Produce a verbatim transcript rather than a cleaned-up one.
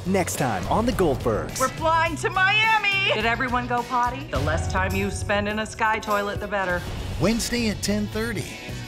Next time on the Goldbergs. We're flying to Miami! Did everyone go potty? The less time you spend in a sky toilet, the better. Wednesday at ten thirty.